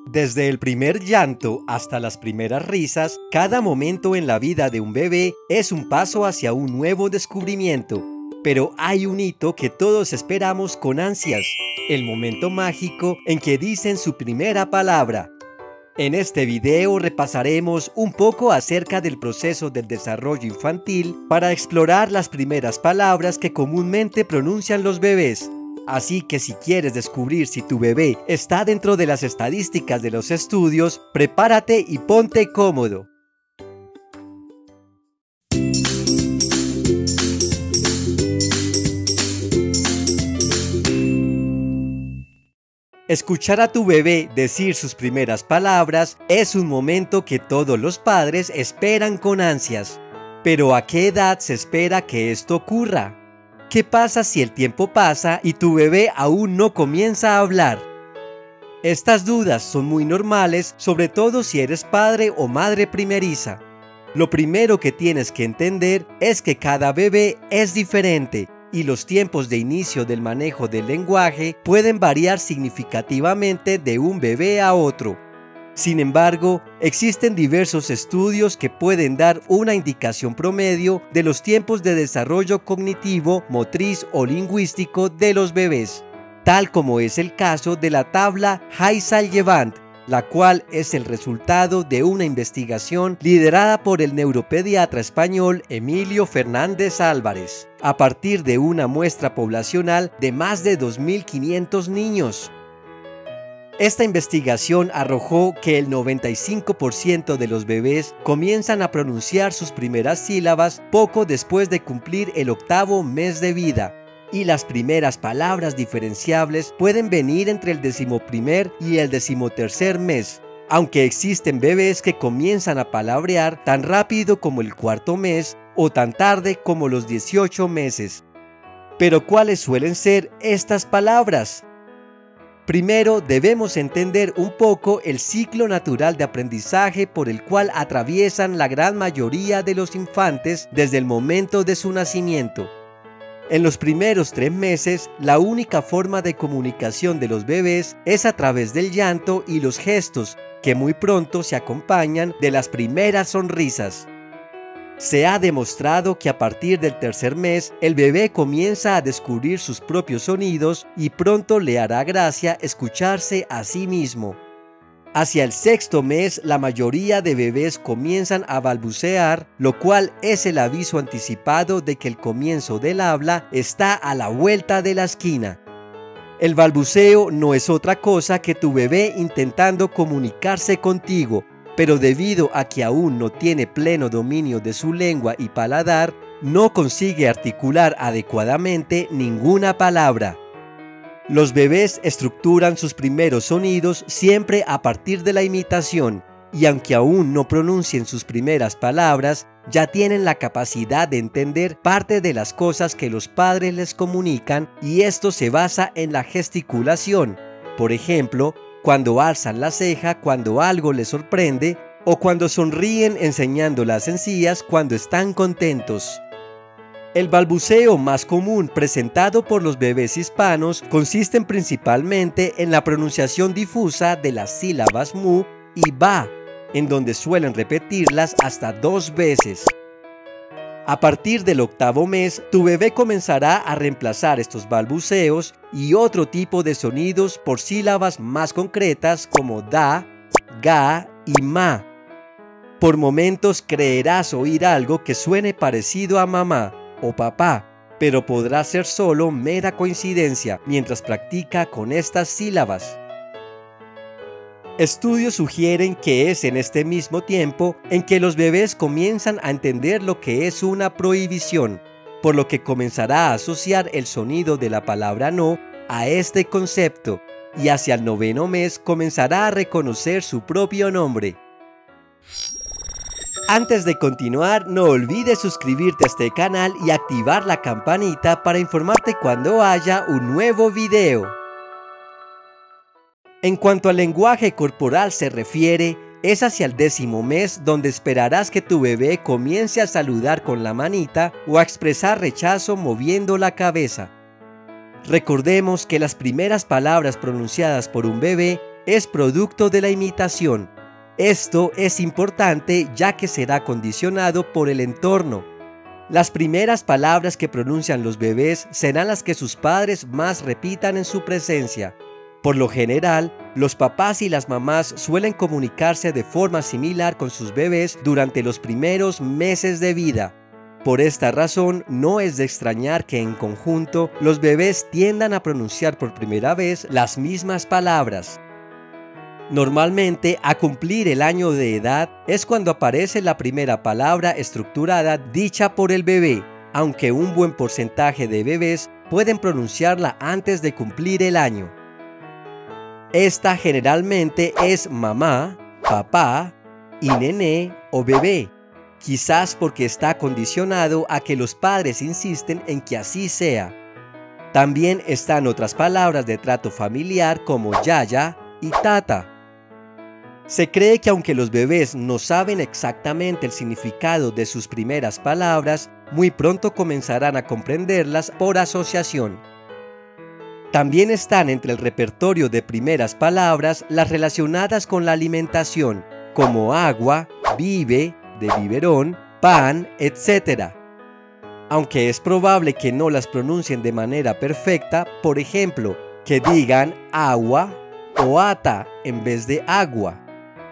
Desde el primer llanto hasta las primeras risas, cada momento en la vida de un bebé es un paso hacia un nuevo descubrimiento. Pero hay un hito que todos esperamos con ansias, el momento mágico en que dicen su primera palabra. En este video repasaremos un poco acerca del proceso del desarrollo infantil para explorar las primeras palabras que comúnmente pronuncian los bebés. Así que si quieres descubrir si tu bebé está dentro de las estadísticas de los estudios, prepárate y ponte cómodo. Escuchar a tu bebé decir sus primeras palabras es un momento que todos los padres esperan con ansias. Pero ¿a qué edad se espera que esto ocurra? ¿Qué pasa si el tiempo pasa y tu bebé aún no comienza a hablar? Estas dudas son muy normales, sobre todo si eres padre o madre primeriza. Lo primero que tienes que entender es que cada bebé es diferente y los tiempos de inicio del manejo del lenguaje pueden variar significativamente de un bebé a otro. Sin embargo, existen diversos estudios que pueden dar una indicación promedio de los tiempos de desarrollo cognitivo, motriz o lingüístico de los bebés, tal como es el caso de la tabla Haysal-Llevant, la cual es el resultado de una investigación liderada por el neuropediatra español Emilio Fernández Álvarez, a partir de una muestra poblacional de más de 2.500 niños. Esta investigación arrojó que el 95% de los bebés comienzan a pronunciar sus primeras sílabas poco después de cumplir el 8º mes de vida, y las primeras palabras diferenciables pueden venir entre el 11º y el 13º mes, aunque existen bebés que comienzan a palabrear tan rápido como el 4º mes o tan tarde como los 18 meses. Pero ¿cuáles suelen ser estas palabras? Primero, debemos entender un poco el ciclo natural de aprendizaje por el cual atraviesan la gran mayoría de los infantes desde el momento de su nacimiento. En los primeros 3 meses, la única forma de comunicación de los bebés es a través del llanto y los gestos, que muy pronto se acompañan de las primeras sonrisas. Se ha demostrado que a partir del 3er mes, el bebé comienza a descubrir sus propios sonidos y pronto le hará gracia escucharse a sí mismo. Hacia el 6º mes, la mayoría de bebés comienzan a balbucear, lo cual es el aviso anticipado de que el comienzo del habla está a la vuelta de la esquina. El balbuceo no es otra cosa que tu bebé intentando comunicarse contigo, pero debido a que aún no tiene pleno dominio de su lengua y paladar, no consigue articular adecuadamente ninguna palabra. Los bebés estructuran sus primeros sonidos siempre a partir de la imitación, y aunque aún no pronuncien sus primeras palabras, ya tienen la capacidad de entender parte de las cosas que los padres les comunican, y esto se basa en la gesticulación. Por ejemplo, cuando alzan la ceja cuando algo les sorprende, o cuando sonríen enseñando las encías cuando están contentos. El balbuceo más común presentado por los bebés hispanos consiste principalmente en la pronunciación difusa de las sílabas mu y ba, en donde suelen repetirlas hasta 2 veces. A partir del 8º mes, tu bebé comenzará a reemplazar estos balbuceos y otro tipo de sonidos por sílabas más concretas como da, ga y ma. Por momentos creerás oír algo que suene parecido a mamá o papá, pero podrá ser solo mera coincidencia mientras practica con estas sílabas. Estudios sugieren que es en este mismo tiempo en que los bebés comienzan a entender lo que es una prohibición, por lo que comenzará a asociar el sonido de la palabra no a este concepto, y hacia el 9º mes comenzará a reconocer su propio nombre. Antes de continuar, no olvides suscribirte a este canal y activar la campanita para informarte cuando haya un nuevo video. En cuanto al lenguaje corporal se refiere, es hacia el 10º mes donde esperarás que tu bebé comience a saludar con la manita o a expresar rechazo moviendo la cabeza. Recordemos que las primeras palabras pronunciadas por un bebé es producto de la imitación. Esto es importante ya que será condicionado por el entorno. Las primeras palabras que pronuncian los bebés serán las que sus padres más repitan en su presencia. Por lo general, los papás y las mamás suelen comunicarse de forma similar con sus bebés durante los primeros meses de vida. Por esta razón, no es de extrañar que en conjunto los bebés tiendan a pronunciar por primera vez las mismas palabras. Normalmente, a cumplir el año de edad es cuando aparece la primera palabra estructurada dicha por el bebé, aunque un buen porcentaje de bebés pueden pronunciarla antes de cumplir el año. Esta generalmente es mamá, papá y nené o bebé, quizás porque está condicionado a que los padres insisten en que así sea. También están otras palabras de trato familiar como yaya y tata. Se cree que aunque los bebés no saben exactamente el significado de sus primeras palabras, muy pronto comenzarán a comprenderlas por asociación. También están entre el repertorio de primeras palabras las relacionadas con la alimentación, como agua, vive, de biberón, pan, etc. Aunque es probable que no las pronuncien de manera perfecta, por ejemplo, que digan agua o ata en vez de agua.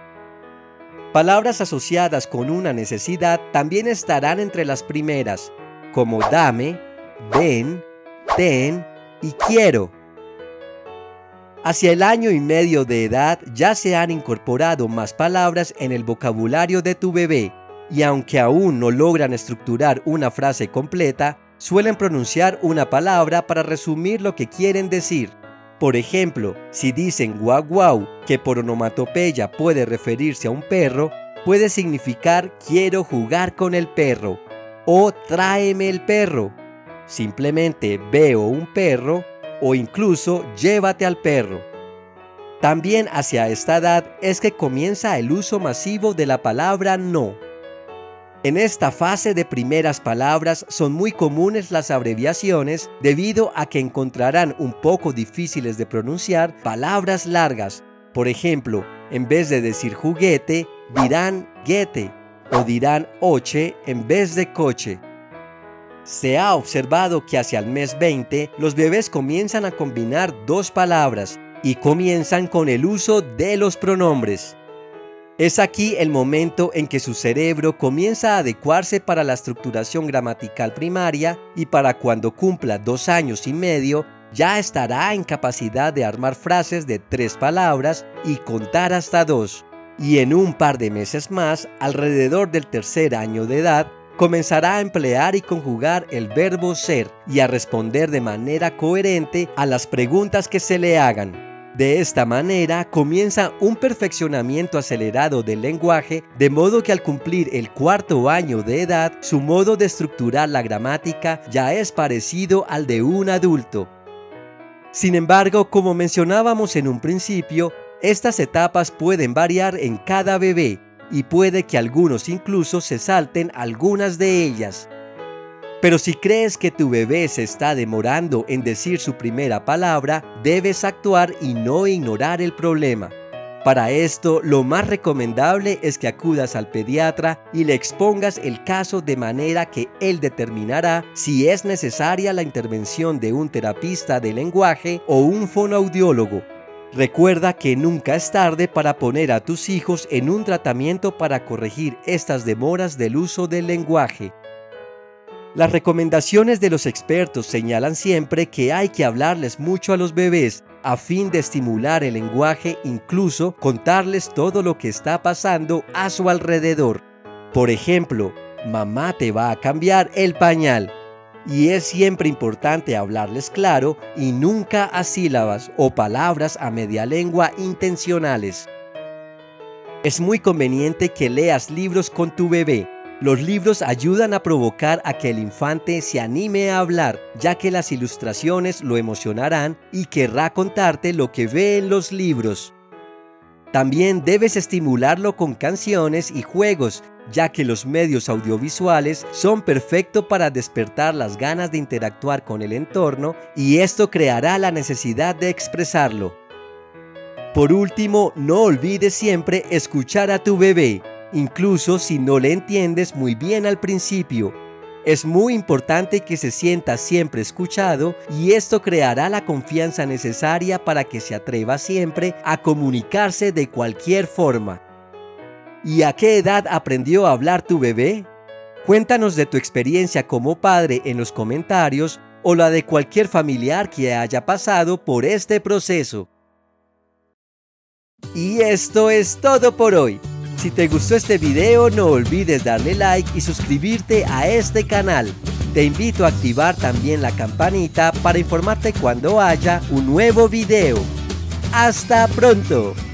Palabras asociadas con una necesidad también estarán entre las primeras, como dame, ven, ten y quiero. Hacia el año y medio de edad ya se han incorporado más palabras en el vocabulario de tu bebé, y aunque aún no logran estructurar una frase completa, suelen pronunciar una palabra para resumir lo que quieren decir. Por ejemplo, si dicen guau guau, que por onomatopeya puede referirse a un perro, puede significar quiero jugar con el perro, o tráeme el perro, simplemente veo un perro, o incluso llévate al perro. También hacia esta edad es que comienza el uso masivo de la palabra no. En esta fase de primeras palabras son muy comunes las abreviaciones debido a que encontrarán un poco difíciles de pronunciar palabras largas. Por ejemplo, en vez de decir juguete, dirán guete o dirán oche en vez de coche. Se ha observado que hacia el mes 20 los bebés comienzan a combinar dos palabras y comienzan con el uso de los pronombres. Es aquí el momento en que su cerebro comienza a adecuarse para la estructuración gramatical primaria y para cuando cumpla 2 años y medio ya estará en capacidad de armar frases de 3 palabras y contar hasta 2. Y en un par de meses más, alrededor del tercer año de edad, comenzará a emplear y conjugar el verbo ser y a responder de manera coherente a las preguntas que se le hagan. De esta manera comienza un perfeccionamiento acelerado del lenguaje, de modo que al cumplir el 4.º año de edad, su modo de estructurar la gramática ya es parecido al de un adulto. Sin embargo, como mencionábamos en un principio, estas etapas pueden variar en cada bebé y puede que algunos incluso se salten algunas de ellas. Pero si crees que tu bebé se está demorando en decir su primera palabra, debes actuar y no ignorar el problema. Para esto, lo más recomendable es que acudas al pediatra y le expongas el caso de manera que él determinará si es necesaria la intervención de un terapista de lenguaje o un fonoaudiólogo. Recuerda que nunca es tarde para poner a tus hijos en un tratamiento para corregir estas demoras del uso del lenguaje. Las recomendaciones de los expertos señalan siempre que hay que hablarles mucho a los bebés a fin de estimular el lenguaje, incluso contarles todo lo que está pasando a su alrededor. Por ejemplo, mamá te va a cambiar el pañal. Y es siempre importante hablarles claro y nunca a sílabas o palabras a media lengua intencionales. Es muy conveniente que leas libros con tu bebé. Los libros ayudan a provocar a que el infante se anime a hablar, ya que las ilustraciones lo emocionarán y querrá contarte lo que ve en los libros. También debes estimularlo con canciones y juegos, ya que los medios audiovisuales son perfectos para despertar las ganas de interactuar con el entorno y esto creará la necesidad de expresarlo. Por último, no olvides siempre escuchar a tu bebé, incluso si no le entiendes muy bien al principio. Es muy importante que se sienta siempre escuchado y esto creará la confianza necesaria para que se atreva siempre a comunicarse de cualquier forma. ¿Y a qué edad aprendió a hablar tu bebé? Cuéntanos de tu experiencia como padre en los comentarios o la de cualquier familiar que haya pasado por este proceso. Y esto es todo por hoy. Si te gustó este video, no olvides darle like y suscribirte a este canal. Te invito a activar también la campanita para informarte cuando haya un nuevo video. ¡Hasta pronto!